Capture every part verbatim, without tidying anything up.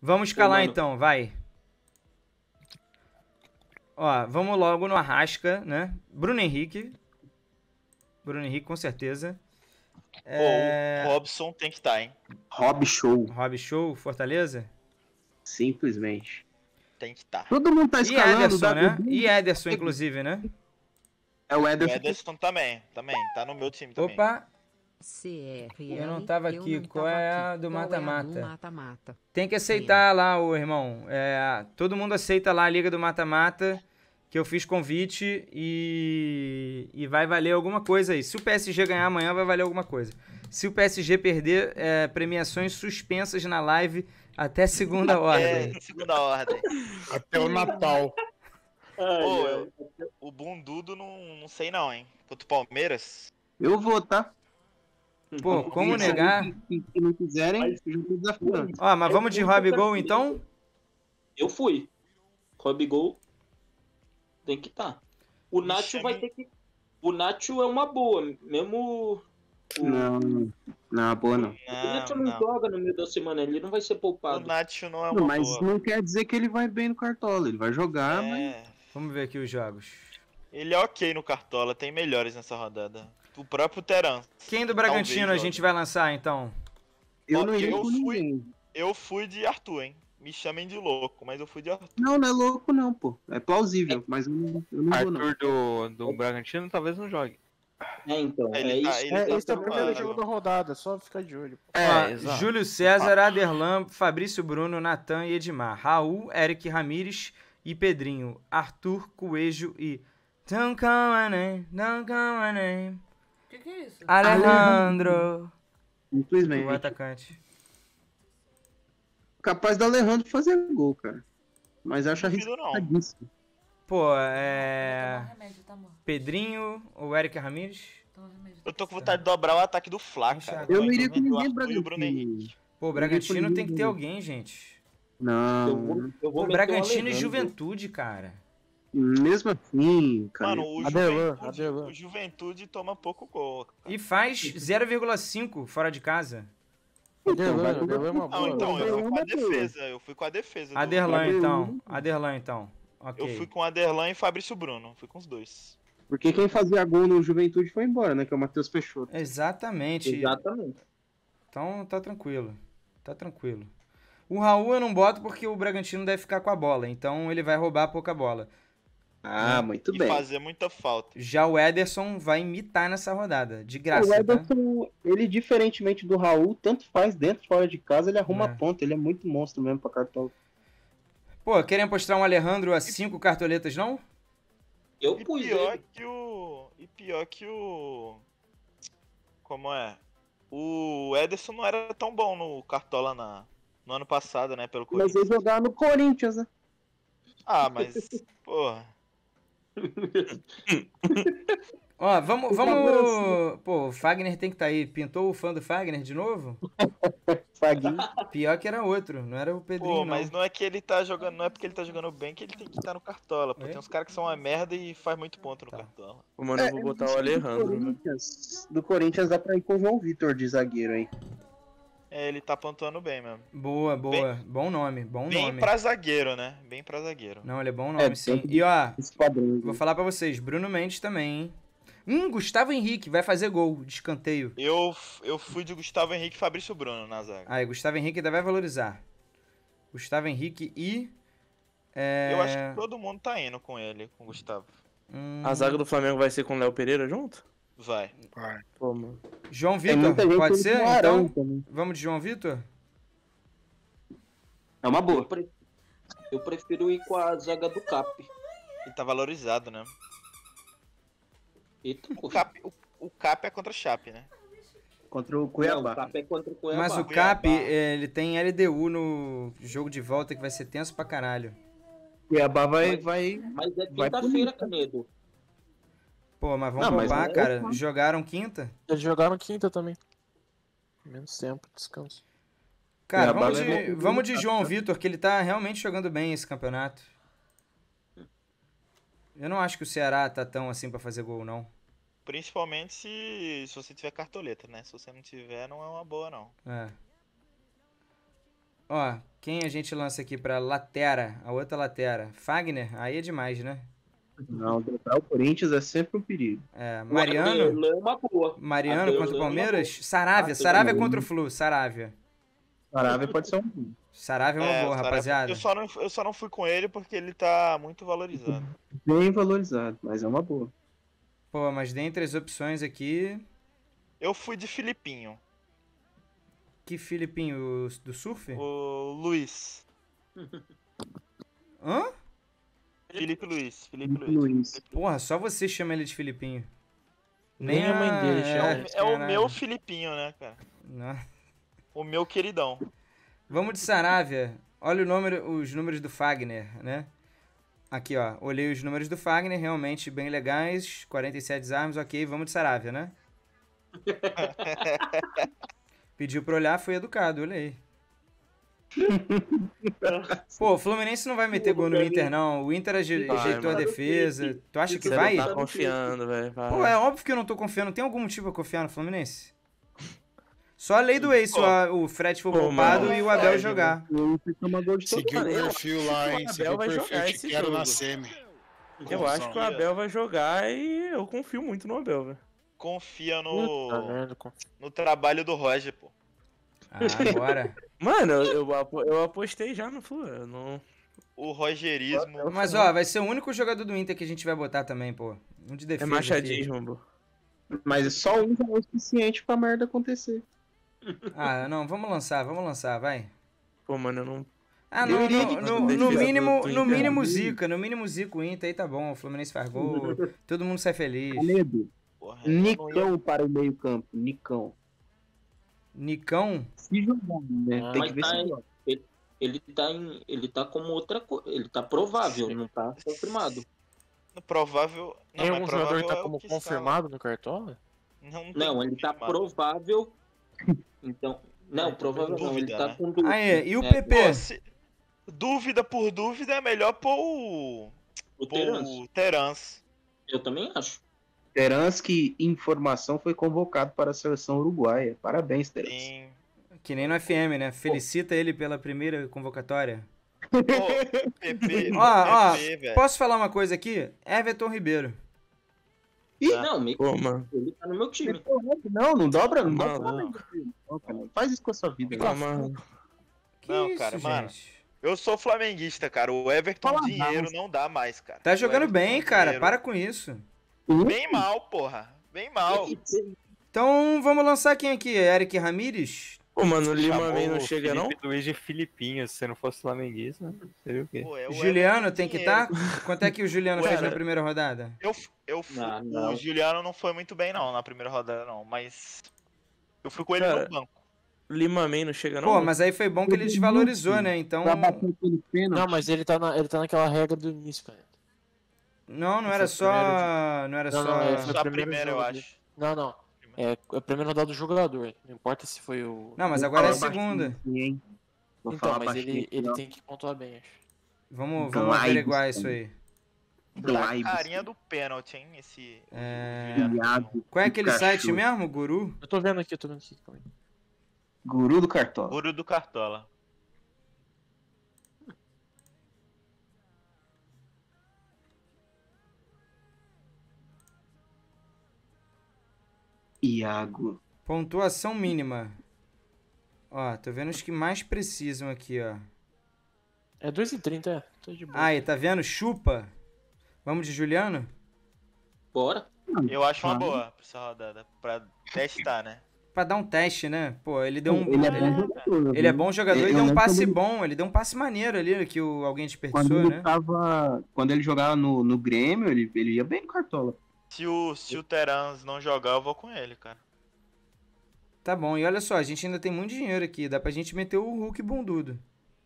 Vamos escalar mano. então, vai. Ó, vamos logo no Arrasca, né? Bruno Henrique. Bruno Henrique, com certeza. Pô, É... o Robson tem que estar, hein? Rob Show, Rob Show, Fortaleza. simplesmente. Tem que estar. Todo mundo tá E escalando. Ederson, da- né? E Ederson, inclusive, né? É o O Ederson. Ederson também, também. Tá no meu time também. Opa, C R L. Eu não tava eu aqui. não Qual tava é aqui. a do Qual é a mata-mata? mata-mata? tem que aceitar lá, ô irmão. É, todo mundo aceita lá a Liga do Mata-Mata, que eu fiz convite e... e vai valer alguma coisa aí. Se o P S G ganhar amanhã, vai valer alguma coisa. Se o P S G perder, é, premiações suspensas na live até segunda ordem. É, segunda ordem. Até o Natal. Ai, Pô, ai. eu- o Bundudo não, não sei não, hein? Contra o Palmeiras. Eu vou, tá? Pô, como Se negar? Se se não quiserem, eu já tô desafiando. Ó, mas vamos de Rob Gol, então? Eu fui. Robigol tem que estar. O Me Nacho chame- vai ter que. O Nacho é uma boa, mesmo. O, Não, não, boa não. o Nacho Não, não, não. joga no meio da semana, ele não vai ser O poupado. Nacho não é Não, uma mas boa. não quer dizer que ele vai bem no Cartola. Ele vai jogar, mas. É, Vamos ver aqui os jogos. ele é ok no Cartola, tem melhores nessa rodada. O próprio Teran. Quem do Bragantino Talvez a gente vai lançar, então? Eu Ó, não iria eu com fui- ninguém. Eu fui de Arthur, hein? Me chamem de louco, mas eu fui de Arthur. Não, não é louco, não, pô. É plausível, mas eu não, eu não vou, não. Arthur do, do Bragantino talvez não jogue. É, então. Ele é tá- isso. ele É, tá esse é o primeiro preparado. jogo da rodada, é só ficar de olho. É, Ó, exato. Júlio César, Aderlan, Fabrício Bruno, Natan e Edmar. Raul, Eric Ramires e Pedrinho. Arthur, Coelho e... Don't call my name, don't call my name. O que, que é isso? Alejandro. O Simplesmente. atacante. Capaz do Alejandro fazer gol, cara. Mas acho Duvido não. arriscadíssimo. Pô, Vou é... tomar remédio, tá, amor? Pedrinho ou Eric Ramires? Toma remédio. Eu tô com vontade de dobrar o ataque do Fla, Puxa, cara. Eu não Tô iria com entre o ninguém Arthur e o Bruno Henrique. Bragantino. Pô, o Bragantino tem que ter alguém, gente. Não. Eu vou, eu vou Pô, meter o Bragantino e Alejandro. Juventude, cara. Mesmo assim, cara. Mano, o Adelan, Juventude, Adelan. o Juventude toma pouco gol. E faz zero vírgula cinco fora de casa. Aderlan, vai- Aderlan é uma Não, boa. então, eu fui com a Adelan, defesa. Eu fui com a defesa. do- Aderlan, Adelan. então. Aderlan, então. Ok. Eu fui com o Aderlan e Fabrício Bruno. Fui com os dois. Porque quem fazia gol no Juventude foi embora, né? Que é o Matheus Peixoto. Exatamente. Exatamente. Então tá tranquilo. Tá tranquilo. O Raul eu não boto porque o Bragantino deve ficar com a bola. Então ele vai roubar pouca bola. Ah, muito E bem. fazer muita falta. Já o Ederson vai imitar nessa rodada. De O graça, tá? Ederson, ele, diferentemente do Raul, tanto faz dentro fora de casa, ele arruma É. a ponta. Ele é muito monstro mesmo pra Cartola. Pô, querem apostar um Alejandro a cinco cartoletas, não? Eu E pus pior ele. que o. E pior que o. Como é? O Ederson não era tão bom no Cartola na... no ano passado, né? Pelo Mas Corinthians. ele jogar no Corinthians, né? Ah, mas. Porra. Ó, vamos, Por favor, vamos... Pô, o Fagner tem que estar aí. Pintou o fã do Fagner de novo? Faguinho. Pior que era outro, não era o Pedrinho, Pô, não. mas não é que ele tá jogando. Não é porque ele tá jogando bem que ele tem que estar no Cartola. Pô, É? tem uns caras que são uma merda e faz muito ponto no Tá. Cartola. Pô, mano, eu vou botar o Alejandro, do né? Corinthians, do Corinthians dá pra ir com o João Vitor de zagueiro aí. É, ele tá pontuando bem mesmo. Boa, boa. Bom nome, bom Bem nome. pra zagueiro, né? Bem pra zagueiro. Não, ele é bom nome, É, sim. tem- E ó, Esse padrão. vou falar pra vocês, Bruno Mendes também, hein? Hum, Gustavo Henrique vai fazer gol de escanteio. Eu, eu fui de Gustavo Henrique e Fabrício Bruno na zaga. Aí, Gustavo Henrique ainda vai valorizar. Gustavo Henrique e... É... Eu acho que todo mundo tá indo com ele, com o Gustavo. hum, A zaga do Flamengo vai ser com o Léo Pereira junto? Vai. Pô, mano. João Tem Vitor, muita gente pode indo ser? com o Arão Então, também. vamos de João Vitor? É uma Eu, boa. pre- eu prefiro ir com a zaga do Cap. Ele tá valorizado, né? Eita, O poxa. Cap, o, o Cap é contra a Chape, né? Contra o Não, Cuiabá. o Cap é contra o Cuiabá. Mas o Cuiabá. Cap, eh, ele tem L D U no jogo de volta que vai ser tenso pra caralho. Cuiabá vai. Mas- vai... Mas é Vai quinta-feira, punir. Canedo. Pô, mas vamos Não, mas poupar, é- cara. Jogaram quinta? Eles jogaram quinta também. Menos tempo, descanso. Cara, Cuiabá vamos de, levou- vamos de João Vitor, que ele tá realmente jogando bem esse campeonato. Eu não acho que o Ceará tá tão assim pra fazer gol, não. Principalmente se, se você tiver cartoleta, né? Se você não tiver, não é uma boa, não. É. Ó, Quem a gente lança aqui pra Latera? A outra Latera. Fagner? Aí é demais, né? Não, dropar o Corinthians é sempre um perigo. É, O Mariano? Abel é uma boa. Mariano Abel contra o é uma Palmeiras? Saravia. Ah, Saravia bem. contra o Flu. Saravia. Saravia pode ser um. Saravia é uma É, boa, o Sarabia- rapaziada. Eu só, não, eu só não fui com ele porque ele tá muito valorizado. Bem valorizado, mas é uma boa. Pô, mas dentre as opções aqui... Eu fui de Filipinho. Que Filipinho? O do surf? O Luiz. Hã? Felipe Luiz. Felipe Felipe Luiz. Luiz. Porra, só você chama ele de Filipinho. Nem a mãe dele É, chama o- ele. é o caralho. meu Filipinho, né, cara? Não. O meu queridão. Vamos de Saravia. Olha o número, os números do Fagner, né? Aqui, ó. Olhei os números do Fagner, realmente bem legais. quarenta e sete armas, ok. Vamos de Saravia, né? Pediu pra olhar, foi educado, olhei. Pô, o Fluminense não vai meter gol no Inter, não. O Inter aje- Vai, ajeitou a mano. defesa. Tu acha que Você vai? não tá confiando, velho. vai. Pô, é óbvio que eu não tô confiando. Tem algum motivo pra confiar no Fluminense? Só a lei do ex, Pô. só o Fred for Pô, poupado mano, e o Abel Fred, jogar. O Inter toma gol de todo Seguiu o Mano, eu perfil acho lá, que hein? o Seguiu o Abel vai perfil. jogar Te esse quero na jogo. semi. Eu acho que o Abel vai jogar e eu confio muito no Abel, velho. Confia Puta no, merda, com- no trabalho do Roger, pô. Ah, bora. Mano, eu, eu, apo- eu apostei já no Flu. Eu não... O rogerismo. Mas, ó, vai ser o único jogador do Inter que a gente vai botar também, pô. Um de É defesa. machadismo, pô. Mas só um já é o suficiente pra merda acontecer. aqui. Ah, não, vamos lançar, vamos lançar, vai. Pô, mano, eu não. Ah, Eu no, iria no, de- no, defesa no do- mínimo, do no Inter. mínimo Zica, no mínimo Zica o Inter, aí tá bom, o Fluminense faz gol, todo mundo sai feliz. Canedo, Porra, eu não ia- Nicão para o meio campo. Nicão. Nicão, Se jogar, né? Ah, Tem mas que ver tá se aí. joga. Ele tá em. Ele tá como outra coisa. Ele tá provável, não tá confirmado. Provável. Não, Tem mas algum jogador que provável tá é o como que escala. confirmado no Cartola? Não, tem Não, ele tá confirmado. provável. Então. Não, provável não. Ele dúvida, tá né? com dúvida. Aí, e o É, P P? Pô, se- Dúvida por dúvida é melhor pôr o. O pôr Terence. o Terence. Eu também acho. Terence, que informação, foi convocado para a seleção uruguaia. Parabéns, Terence. Tem. Que nem no F M, né? Felicita ele pela primeira convocatória. Pô, P P. Ó, ó, P P, velho. posso falar uma coisa aqui? Everton Ribeiro. Não, me- Pô, mano. ele tá no meu time. Não, não dobra, não dobra. Maluco. Não, cara, não faz isso com a sua vida. Pô, mano. Que Não, isso, cara, mano. gente? Eu sou flamenguista, cara. O Everton Fala dinheiro mais. não dá mais, cara. Tá O jogando Everton bem, cara, dinheiro- para com isso. Bem mal, porra. Bem mal. Então, vamos lançar quem aqui? Eric Ramírez? Pô, mano, o Lima Chamou também não o chega, não? Felipe Luiz de Filipinho, se você não fosse flamenguista, seria o quê? Pô, é o Juliano Everton tem que dinheiro. estar? Quanto é que o Juliano Ué, fez na cara. primeira rodada? Eu, eu fui, Não, não. O Juliano não foi muito bem, não, na primeira rodada, não. Mas eu fui com ele Cara, no banco. Lima também não chega, não? Pô, mas aí foi bom que ele desvalorizou, né? Então. Pra bater aquele pênalti. Não, mas ele tá, na, ele tá naquela regra do início, cara. Não, não Foi era o só. primeiro Não era Não, só. não, é, foi Só o a primeiro primeira, eu jogo acho. Não, não. É a primeira rodada do jogador. Não importa se foi o. Não, mas Vou agora é a falar segunda. baixinho aqui, hein? Vou Então, falar mas baixinho ele, aqui, ele ó. tem que pontuar bem, acho. Vamos, Então, vamos aí, averiguar Gustavo. isso aí. Tá Glaibs. carinha do pênalti, hein? Esse. É, Juliano. Iago, Qual é aquele Pikachu. site mesmo? Guru? Eu tô vendo aqui, eu tô vendo aqui. Calma aí. Guru do Cartola. Guru do Cartola. Iago. Pontuação mínima. Ó, tô vendo os que mais precisam aqui, ó. É dois e trinta, é. Tô de boa. Aí, tá vendo? Chupa. Vamos de Juliano? Bora. Eu acho uma Ah. boa pra essa rodada. Pra testar, né? Pra dar um teste, né? Pô, ele deu um. Ele é bom jogador. Ele é bom jogador Eu e deu um lembro passe quando ele- bom. Ele deu um passe maneiro ali que o, alguém Quando desperdiçou, ele né? tava. Quando ele jogava no, no Grêmio, ele, ele ia bem no Cartola. Se o, se o Terence não jogar, eu vou com ele, cara. Tá bom. E olha só, a gente ainda tem muito dinheiro aqui. Dá pra gente meter o Hulk bundudo.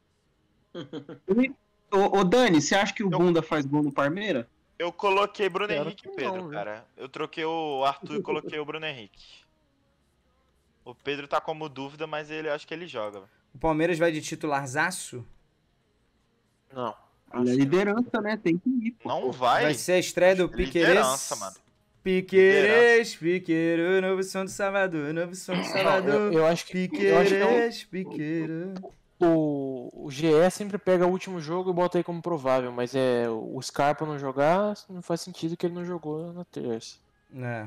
Ô, ô Dani, você acha que o Bunda faz gol no Parmeira? Eu coloquei Bruno Quero Henrique e que Pedro, não, viu? cara. Eu troquei o Arthur e coloquei o Bruno Henrique. O Pedro tá como dúvida, mas ele acho que ele joga. velho. O Palmeiras vai de titularzaço? Não. Ele é liderança, né? Tem que ir, pô. Não vai? Vai ser a estreia do Piquerez. Liderança, mano. Piquerez, Piqueiro, novo som do Salvador, novo som do Não, eu, Salvador. eu acho que. Eu acho que é um- Piquerez, Piqueiro. O, o G E sempre pega o último jogo e bota aí como provável, mas é o Scarpa não jogar, não faz sentido que ele não jogou na terça. É.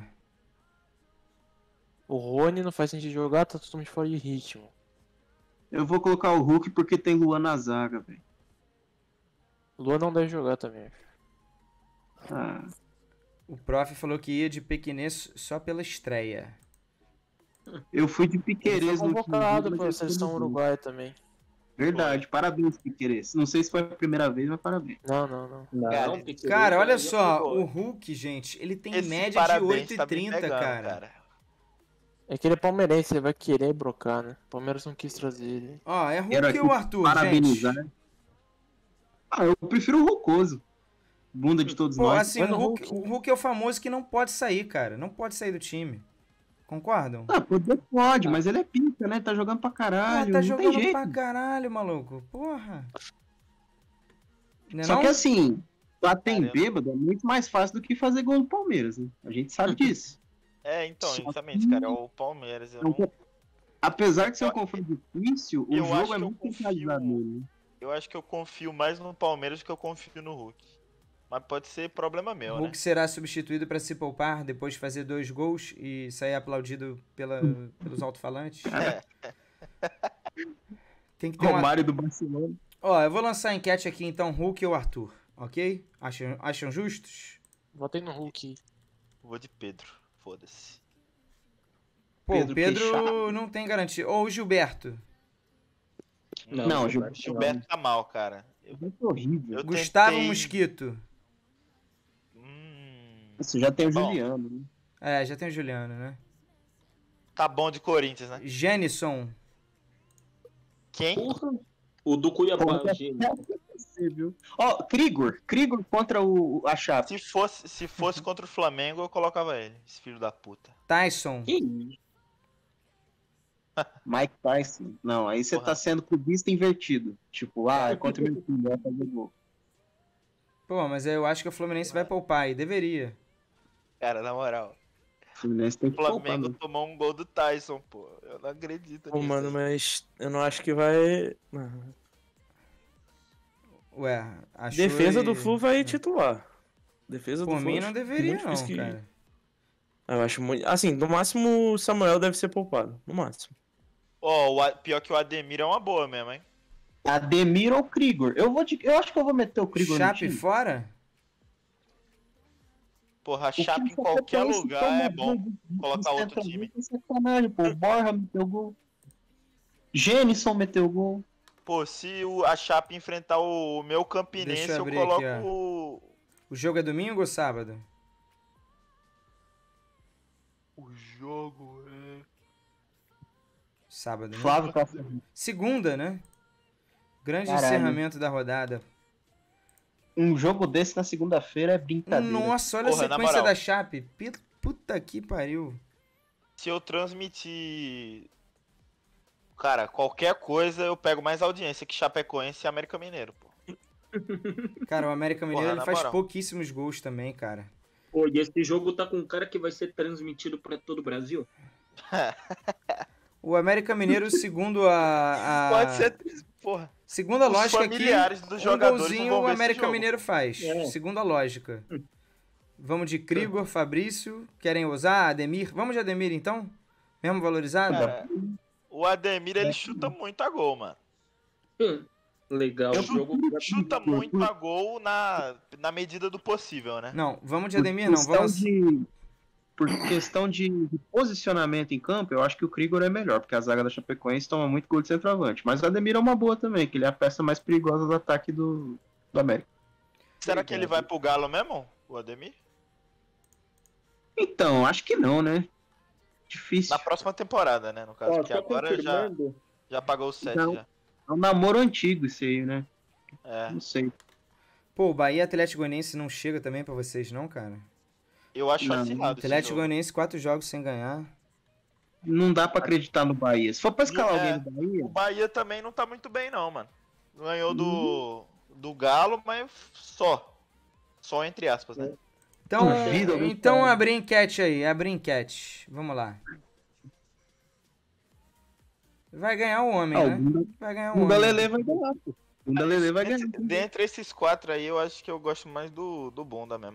O Rony não faz sentido jogar, tá totalmente fora de ritmo. Eu vou colocar o Hulk porque tem Luan na zaga, velho. O Luan não deve jogar também. Ah, O prof falou que ia de Pequinês só pela estreia. eu fui de Ele Piquerez foi no convocado último jogo, pela mas seleção ele foi no gol. uruguaia também. Verdade, parabéns, Piquerez. Não sei se foi a primeira vez, mas parabéns. Não, não, não. Não, Cara, Piquerez Cara, olha já só, jogou. o Hulk, gente, ele tem Esse média de parabéns oito e tá me trinta, pegando, cara. É que ele é palmeirense, ele vai querer brocar, né? O Palmeiras não quis trazer ele. Ó, é Quero Hulk aqui ou Arthur, parabenizar. gente? Ah, eu prefiro o Rocoso. Bunda de todos Pô, nós. assim, Mas o no Hulk, Hulk- o Hulk é o famoso que não pode sair, cara. Não pode sair do time. Concordam? Ah, poder pode, mas ele é pica, né? Tá jogando pra Ah, caralho. tá não jogando tem jeito. pra caralho, maluco. Porra. Não é Só não? que assim, bater em Caramba. bêbado é muito mais fácil do que fazer gol no Palmeiras, né? A gente sabe disso. É, então, Só justamente, que- cara, é o Palmeiras. Eu, Então, não, Apesar de ser um Eu- confronto difícil, o eu acho jogo que é eu muito confio- centralizado nele. né? eu acho que eu confio mais no Palmeiras do que eu confio no Hulk. Mas pode ser problema meu, Hulk né? será substituído pra se poupar depois de fazer dois gols e sair aplaudido pela, pelos alto-falantes? Tem que ter uma... Romário do Barcelona. Ó, eu vou lançar a enquete aqui então, Hulk ou Arthur, ok? Acham, acham justos? Botei no Hulk. Vou de Pedro. Foda-se. Pô, Pedro o Pedro Queixada. não tem garantia. Ou o Gilberto. Não, Não, Gilberto, O Gilberto tá mal, cara. Eu, É horrível. eu Gustavo tentei- Mosquito. Hum, Isso já tem o Bom. Juliano, né? É, já tem o Juliano, né? tá bom de Corinthians, né? Jenison. Quem? Porra. O do Cuiabá, Porra, o Gênio. Você viu? Ó, Krigor. Krigor contra o, a Chape. Se fosse, se fosse contra o Flamengo, eu colocava ele. Esse filho da puta. Tyson. Que isso? Mike Tyson. Não, aí você Porra. tá sendo clubista invertido. Tipo, ah, é contra o meu time, vai fazer gol. Pô, mas eu acho que o Fluminense vai poupar e deveria. Cara, na moral. O Fluminense tem O que poupar, Flamengo né? tomou um gol do Tyson, pô. Eu não acredito Pô, nisso. mano, mas eu não acho que vai. Ué, achou Defesa e- do Flu vai titular. Defesa do Por Flu. mim acho não deveria muito não, difícil que- cara. Eu acho muito. Assim, no máximo o Samuel deve ser poupado. No máximo. Ó, o A- pior que o Ademir é uma boa mesmo, hein? Ademir ou Krigor? Eu, vou de- eu acho que eu vou meter o Krigor no Chape time. fora? Porra, a O Chape em time qualquer Chapecoense lugar toma é bom. gol de- de colocar outro centroavante, time. é sacanagem, pô. O Borja meteu gol. Jenison meteu gol. Pô, se o, a Chape enfrentar o meu Campinense, Deixa eu eu, abrir coloco aqui, ó. o... O jogo é domingo ou sábado? O jogo é... Sábado, né? Flávio Costa. Segunda, né? Grande Caralho. encerramento da rodada. Um jogo desse na segunda-feira é brincadeira. Nossa, olha Porra, a na sequência moral. da Chape. Pi- Puta que pariu. Se eu transmitir... Cara, qualquer coisa eu pego mais audiência que Chapecoense e América Mineiro, pô. Cara, o América Mineiro Porra, ele na faz moral. pouquíssimos gols também, cara. Pô, e esse jogo tá com um cara que vai ser transmitido pra todo o Brasil? O América Mineiro, segundo a, a Pode ser... Porra. segundo a Os lógica aqui, familiares dos um jogadores não golzinho vão o ver esse América jogo. Mineiro faz. É. Segundo a lógica. Vamos de Krigor, Fabrício. Querem usar? Ademir? Vamos de Ademir então? Mesmo valorizado? Cara, o Ademir, ele chuta muito a gol, mano. Hum, legal. Eu O jogo Chuta muito a gol na, na medida do possível, né? Não, vamos de Por Ademir não. questão Vamos... de, por questão de, de posicionamento em campo, eu acho que o Krigor é melhor, porque a zaga da Chapecoense toma muito gol de centroavante. Mas o Ademir é uma boa também, que ele é a peça mais perigosa do ataque do, do América. Será que ele vai pro Galo mesmo, o Ademir? Então, acho que não, né? Difícil. Na próxima temporada, né, no caso. Ó, Porque só agora já, confirmando, já pagou os sete Não. já. É um namoro antigo isso aí, né? É. Não sei. Pô, o Bahia Atlético Goianiense não chega também pra vocês não, cara? Eu acho Não, acirrado esse Atlético jogo. Goianiense, quatro jogos sem ganhar. Não dá pra acreditar no Bahia. Se for pra escalar É. alguém do Bahia, O Bahia também não tá muito bem, não, mano. Ganhou do, Uhum. do Galo, mas só. Só entre aspas, né? Então, Duvido alguém então falar. abre enquete aí, abre enquete. Vamos lá. Vai ganhar o homem, Ah, o né? Bunda, Vai ganhar o Bunda homem. Lelê vai ganhar, pô. Bunda Lelê vai ganhar. Dentre, dentre esses quatro aí, eu acho que eu gosto mais do, do Bunda mesmo.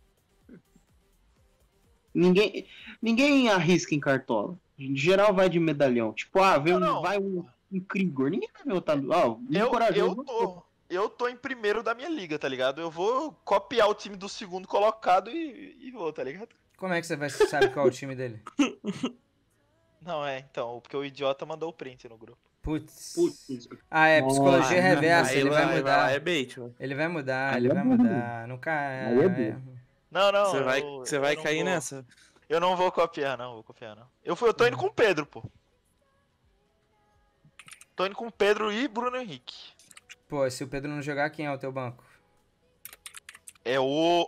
Ninguém, ninguém arrisca em cartola. Em geral vai de medalhão. Tipo, ah, vem, Não, não. vai um, um Krigor. Ninguém vai ver o Otávio. Ah, um Eu, corajoso. eu tô. Eu tô em primeiro da minha liga, tá ligado? Eu vou copiar o time do segundo colocado e, e vou, tá ligado? Como é que você vai saber qual é o time dele? Não, é, então, porque o idiota mandou o print no grupo. Putz. Putz, Ah, é Nossa, psiologia reversa, Aí ele lá- vai aí mudar. lá é bait, mano. Ele vai mudar, Aí ele é vai burro. mudar. Nunca. Aí é é- Não, não. Você vai, eu- você eu vai não cair vou- nessa. Eu não vou copiar, não, vou copiar, não. Eu, fui, eu tô indo com o Pedro, pô. Tô indo com o Pedro e Bruno Henrique. Pô, se o Pedro não jogar, quem é o teu banco? É o.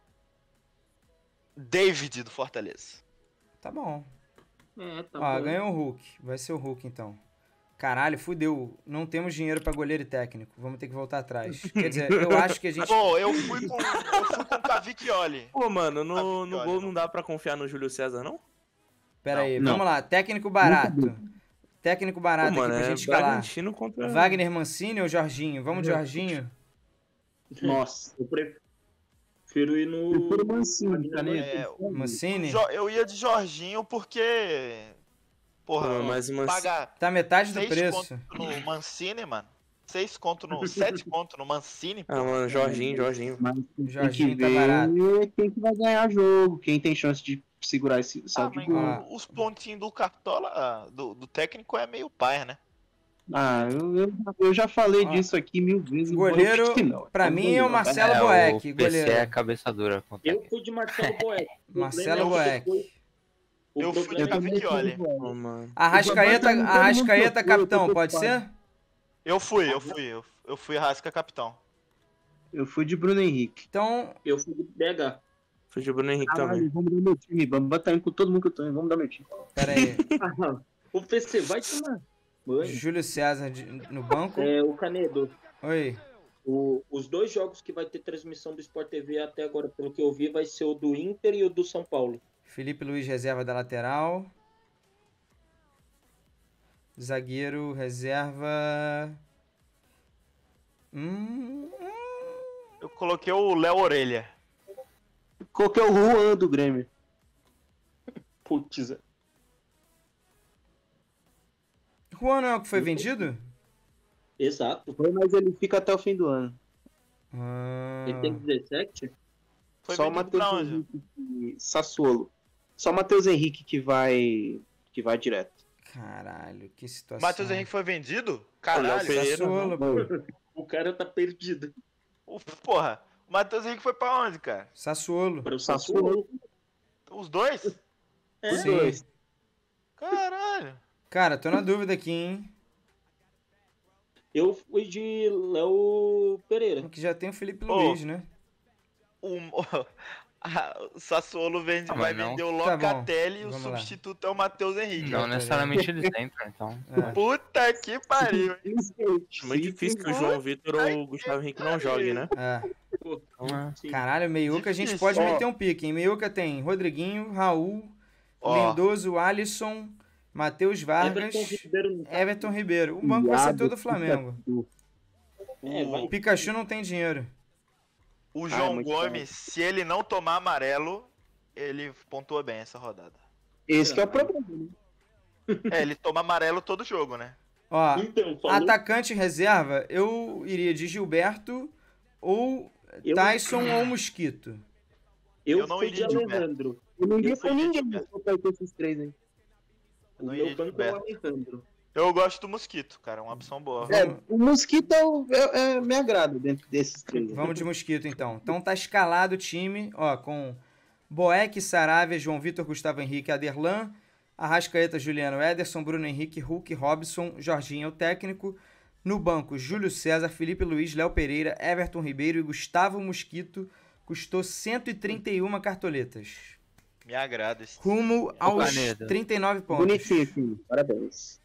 David do Fortaleza. Tá bom. É, tá Ó, bom. ganhou o Hulk. Vai ser o Hulk então. Caralho, fudeu. Não temos dinheiro pra goleiro e técnico. Vamos ter que voltar atrás. Quer dizer, eu acho que a gente. Pô, eu fui com. Eu fui com o Cavicchioli. Pô, mano, Ah, no, no Vitória, gol não. não dá pra confiar no Júlio César, não? Pera aí, Não. vamos lá. Técnico barato. Técnico Pô, barato mano, aqui pra é gente escalar. Bragantino contra... Wagner Mancini ou Jorginho? Vamos de Jorginho? Nossa. Eu prefiro ir no. Prefiro Mancini, caneta. É, Mancini? Jo- eu ia de Jorginho porque. Porra, Pô, mas o Mancini- pagar Tá metade do seis preço. conto no Mancini, mano. Seis conto no. Sete conto no Mancini. Ah, mano, Jorginho, Jorginho. Mas tem Jorginho que tá ver barato. quem que vai ganhar jogo, quem tem chance de segurar esse Ah, saldo mas de gol. Ah. os pontinhos do Cartola, do, do técnico é meio paia, né? Ah, eu, eu, eu já falei Ó, disso aqui mil vezes. vou Goleiro, repetir, não. pra Eu mim, vou- é o Marcelo É, Boeck, o P C goleiro. é cabeça dura. com o Eu técnico. fui de Marcelo Boeck. O Marcelo problema é que Boeck. depois- o Eu fui problema de é que Cavicchioli. Pô, mano. Arrascaeta, Todo mundo Arrascaeta trocou, capitão, eu tô pode preocupado. ser? Eu fui, eu fui. Eu, eu fui Rasca capitão. Eu fui de Bruno Henrique. Então, eu fui de B H. Fui de Bruno Henrique Caralho, também. vamos dar meu time. Vamos botar indo com todo mundo que eu tô indo. Vamos dar meu time. pera aí. O P C vai tomar banho. Júlio César de- no banco. É, o Canedo, Oi. o- os dois jogos que vai ter transmissão do Sport T V até agora, pelo que eu vi, vai ser o do Inter e o do São Paulo. Felipe Luiz, reserva da lateral. Zagueiro, reserva. Hum, hum. Eu coloquei o Léo Orelha. Coloquei o Juan do Grêmio. Putz, Juan não é o que foi vendido? exato. Foi, mas ele fica até o fim do ano. Ah, Ele tem dezessete? Foi Só o vendido pra Matheus onde? Henrique e Sassuolo. Só o Matheus Henrique que vai que vai direto. caralho, que situação. Matheus Henrique foi vendido? Léo Caralho. Pereira, Sassuolo, pô. O cara tá perdido. O- Porra, o Matheus Henrique foi pra onde, cara? Sassuolo. Para o Sassuolo. Sassuolo. Os dois? É, Sim. dois. Caralho. Cara, tô na dúvida aqui, hein? eu fui de Léo Pereira. Que já tem o Felipe Ô. Luiz, né? O, a- o Sassuolo vende, Ah, vai mas não. vender o Tá bom, Locatelli e o vamos lá. substituto é o Matheus Henrique. Não necessariamente eles entram, então. É. Puta que pariu. hein? Acho muito difícil que o João Vitor ou o Gustavo Henrique não joguem, né? É. Então, Sim. Caralho, Meiuca a gente Difícil. pode Ó. meter um pique, hein? Meiuca tem Rodriguinho, Raul, Ó. Lindoso, Alisson, Matheus Vargas, Everton Ribeiro não tá- Everton Ribeiro. O banco vai ser Iago, todo do Flamengo. É, vai. O Pikachu não tem dinheiro. O Ah, é João muito Gomes, se ele não tomar amarelo, ele pontua bem essa rodada. Esse que é o problema. né? É, ele toma amarelo todo jogo, né? Ó, Então, falou, atacante reserva, eu iria de Gilberto ou Eu- Tyson ou Mosquito. eu, eu não fui de iria de Alejandro. Eu não Eu iria fui com de ninguém Gilberto. se for pra esses três aí. O não meu iria de banco é o Gilberto. Alejandro. Eu gosto do Mosquito, cara, uma opção boa. É, o Mosquito é, o- é- é- me agrada dentro desses três. aí. Vamos de Mosquito, então. Então tá escalado o time, ó, com Boeck, Saravia, João Vitor, Gustavo Henrique, Aderlan, Arrascaeta, Juliano, Ederson, Bruno Henrique, Hulk, Robson, Jorginho é o técnico. No banco, Júlio César, Felipe Luiz, Léo Pereira, Everton Ribeiro e Gustavo Mosquito. Custou cento e trinta e uma cartoletas. Me agrada esse. Rumo aos Caneda. trinta e nove pontos. Bonitinho, filho. Parabéns.